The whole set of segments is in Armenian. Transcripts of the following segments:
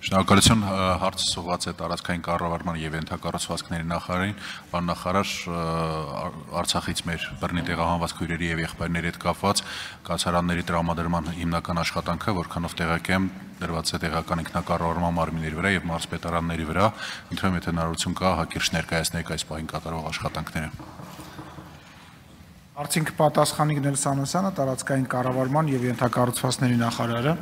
Շնորհակալություն հարցը սուված է տարածքային կառավարման եւ ենթակառուցվածքների նախարարին, պարոն նախարար, Արցախից մեր բռնի տեղահանված քույրերի եւ եղբայրների հետ կապված կացարանների տրամադրման հիմնական աշխատանքը, որքանով տեղակ եմ, դրված է տեղական ինքնակառավարման մարմինների վրա եւ մարզպետարանների վրա, ընտրում եթե հնարավորություն կա հակիրճ ներկայացնեք այս պահին կատարվող աշխատանքները։ Հարցին կպատասխանի Գնել Սամոսյանը, տարածքային կառավարման եւ ենթակառուցվածքների նախարարը։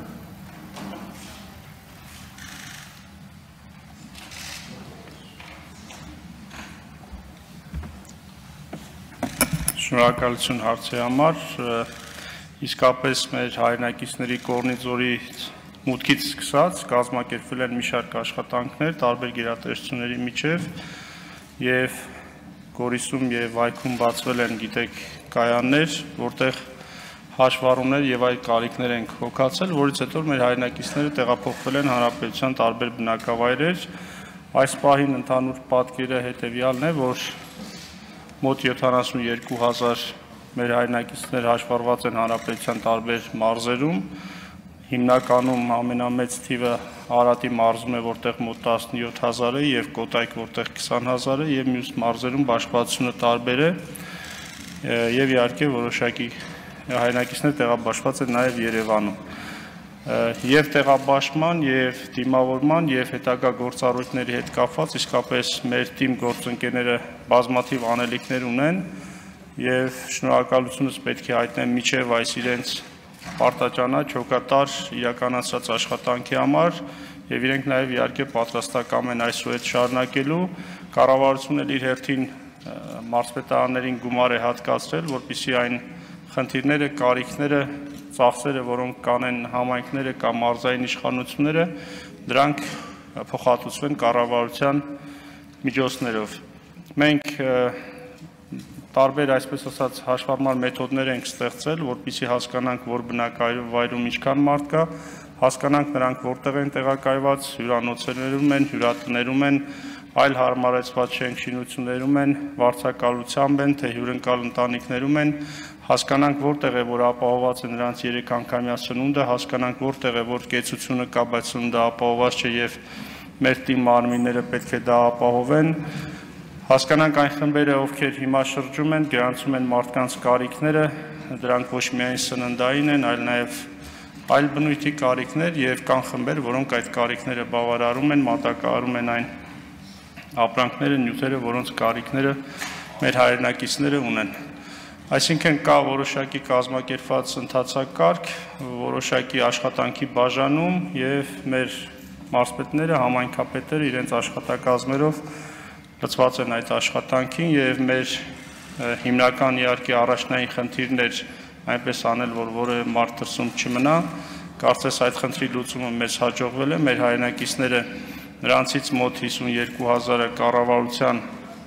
Շնորհակալություն հարցի համար, իսկապես մեր հայրենակիցների Կորնիձորից մուտքից սկսած կազմակերպվել են մի շարք աշխատանքներ տարբեր գերատեսչությունների միջև եւ Գորիսում եւ Վայքում բացվել են գիտեք կայաններ, որտեղ հաշվառումներ եւ այլ կարիքներ են հոգացել, որից հետո մեր հայրենակիցները տեղափոխվել են հանրապետության տարբեր բնակավայրեր։ Այս պահին ընդհանուր պատկերը հետեւյալն է, որ մոտ 72,000 մեր հայրենակիցներ հաշվառված են հանրապետության տարբեր մարզերում, հիմնականում ամենամեծ թիվը Արատի մարզում է, որտեղ մոտ 17,000 է եւ Կոտայք, որտեղ 20,000 է եւ մյուս մարզերում բաշխվածությունը տարբեր է եւ իհարկե որոշակի հայրենակիցներ տեղաբաշխված են նաեւ Երևանում։ Եվ տեղաբաշխման եւ դիմավորման եւ հետագա գործառույթների հետ կապված իսկապես մեր թիմ գործընկերները բազմաթիվ անելիքներ ունեն եւ շնորհակալությունս պետք է հայտնեմ միջև այս իրենց պարտաճանաչ հոգատար իրականացած աշխատանքի համար եւ իրենք նաեւ իհարկե պատրաստակամ են այսուհետ շարունակելու կառավարությունն իր հերթին մարզպետարաններին գումար է հատկացրել, որպեսզի այն խնդիրները, կարիքները ծախսերը, որոնք կանեն համայնքները կամ մարզային իշխանությունները, դրանք փոխհատուցվեն կառավարության միջոցներով։ Մենք տարբեր, այսպես ասած, հաշվառման մեթոդներ ենք ստեղծել, որպեսզի հասկանանք, որ բնակավայրում ինչքան մարդ կա, հասկանանք նրանք որտեղ են տեղակայված, հյուրանոցներում են, հյուրատներում են, այլ հարմարեցված շինություններում են, վարձակալությամբ են, թե հյուրընկալ ընտանիքներում են, հասկանանք որտեղ է, որ ապահովված է նրանց 3 անգամյա սնունդը, հասկանանք որտեղ է, որ կեցությունը կա, բայց սնունդը ապահովված չէ եւ մեր թիմ մարմինները պետք է դա ապահովեն, հասկանանք այն խմբերը, ովքեր հիմա շրջում են, գրանցում են մարդկանց կարիքները, դրանք ոչ միայն սննդային են, այլ նաեւ այլ բնույթի կարիքներ եւ կան խմբեր, որոնք այդ կարիքները բավարարում են, մատակարարում են այն ապրանքները, նյութերը, որոնց կարիքները մեր հայրենակիցները ունեն։ Այսինքն կա որոշակի կազմակերպված ընթացակարգ, որոշակի աշխատանքի բաժանում եւ մեր մարզպետները, համայնքապետերը իրենց աշխատակազմերով լծված են այդ աշխատանքին եւ մեր հիմնական իհարկե առաջնային խնդիրն էր այնպես անել, որ որևէ մարդ դրսում չմնա, կարծես այդ խնդրի լուծումը մեզ հաջողվել է, մեր հայրենակիցները նրանցից մոտ 52,000-ը կառավարության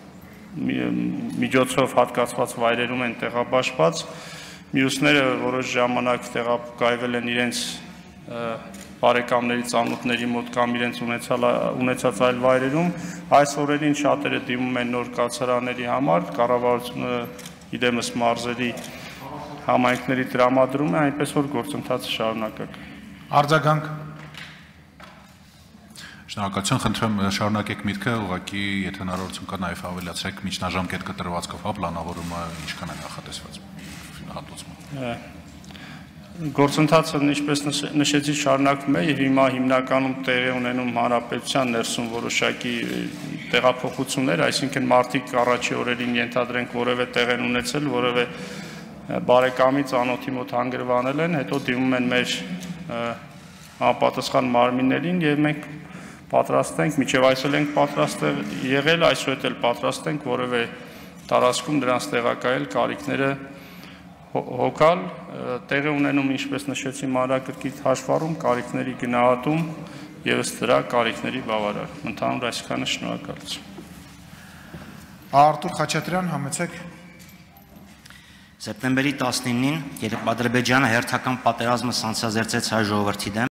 միջոցով հատկացված վայրերում են տեղաբաշխված, մյուսները որոշ ժամանակ տեղակայվել են իրենց բարեկամների ծանոթների մոտ կամ իրենց ունեցած այլ վայրերում, այս օրերին շատերը դիմում են նոր կացարանների համար, կառավարությունը իդեմս մարզերի համայնքների տրամադրում է, այնպես որ գործընթացը շարունակակ։ Արձագանք։ Շնորհակալություն, խնդրեմ շարունակեք միտքը, ուղղակի եթե հնարավորություն կա նաև ավելացրեք միջնաժամկետ կտրվածքով պլանավորումը ինչքան է նախատեսված հատուցումը։ Գործընթացը, ինչպես նշեցի, շարունակվում է եւ հիմա հիմնականում տեղի ունենում հանրապետության ներսում որոշակի տեղափոխություններ, այսինքն մարդիկ առաջի օրերին ենթադրենք որևէ տեղ են ունեցել, որևէ բարեկամի ծանոթի մոտ հանգրվանել են, հետո դիմում են մեր անպատասխան մարմիններին եւ մենք պատրաստ ենք, մինչև այսօր ենք պատրաստ եղել, այսօր էլ պատրաստ ենք որևէ տարածքում դրանց տեղակայել, կարիքները հոգալ, տեղի ունենում, ինչպես նշեցի, մանրակրկիտ հաշվառում, կարիքների գնահատում եւ ըստ դրա կարիքների բավարարում։ Ընդհանուր այսքանը շնորհակալություն։ Արտուր Խաչատրյան, համեցեք։ Սեպտեմբերի 19-ին, երբ Ադրբեջանը հերթական պատերազմը սանձազերծեց հայ ժողովրդի դեմ,